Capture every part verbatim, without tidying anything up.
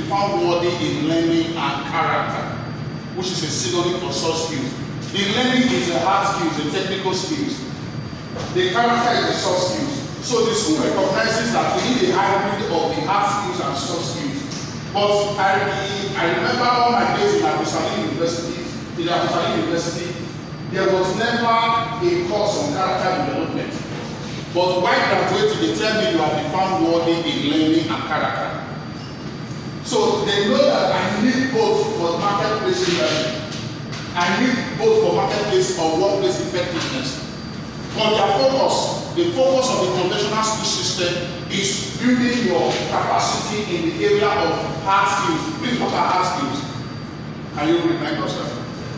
be found worthy in learning and character, which is a synonym for soft skills. The learning is the hard skills, the technical skills. The character is the soft skills. So the school recognizes that we need a hybrid of the hard skills and soft skills. But I, I remember all my days in Abu Salim University, in Abu Salim University, there was never a course on character development. But while graduating, they tell me you have been found worthy in learning and character. So they know that I need both for marketplace learning. I need both for marketplace or workplace effectiveness. But their focus, the focus of the conventional school system is building your capacity in the area of hard skills. Please, what are hard skills? Can you remind us that?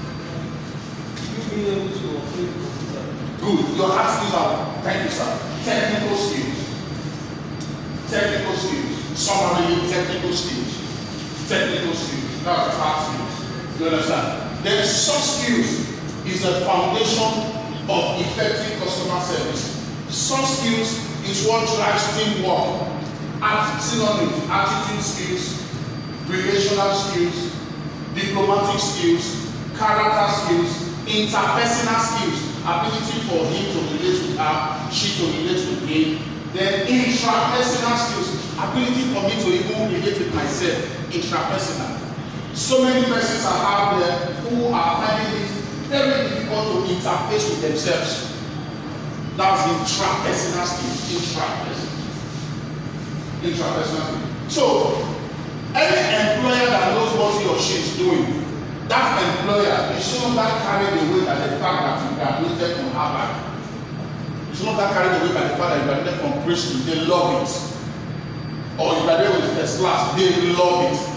You being able to operate the computer. Good. Your hard skills are, thank you, sir. Technical skills. Technical skills. Summary, technical skills. Technical skills. That's the hard skills. You understand? Then soft skills is the foundation of effective customer service. Soft skills is what drives teamwork, synonyms, attitude skills, relational skills, diplomatic skills, character skills, interpersonal skills, ability for him to relate with her, she to relate with him, then intrapersonal skills, ability for me to even relate with myself, intrapersonal. So many persons are out there who are finding it very difficult to interface with themselves. That's intrapersonal skills. Intrapersonal. Intrapersonal skills. So, any employer that knows what he or she is doing, that employer is not that carried away by the fact that you graduated from Harvard. It's not that carried away by the fact that you graduated from Princeton. They love it. Or you graduated with first class. They love it.